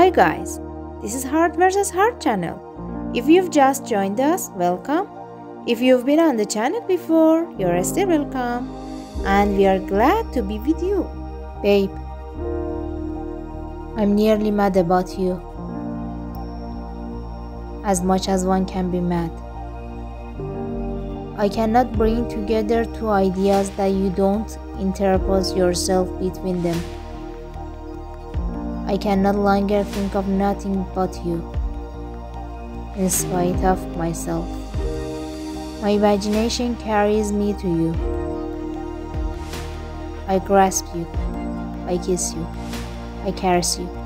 Hi guys, this is Heart vs. Heart channel. If you've just joined us, welcome. If you've been on the channel before, you're still welcome. And we are glad to be with you. Babe, I'm nearly mad about you. As much as one can be mad. I cannot bring together two ideas that you don't interpose yourself between them. I can no longer think of nothing but you, in spite of myself. My imagination carries me to you. I grasp you, I kiss you, I caress you.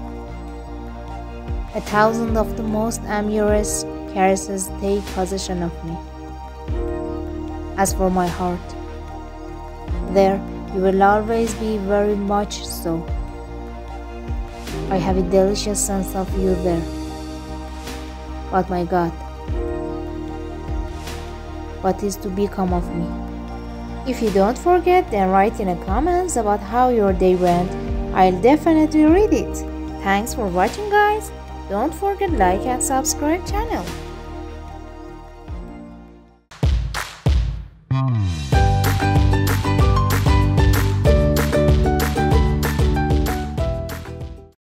1,000 of the most amorous caresses take possession of me. As for my heart, there you will always be, very much so. I have a delicious sense of you there. But my God, what is to become of me? If you don't forget, then write in the comments about how your day went. I'll definitely read it. Thanks for watching guys. Don't forget like and subscribe channel.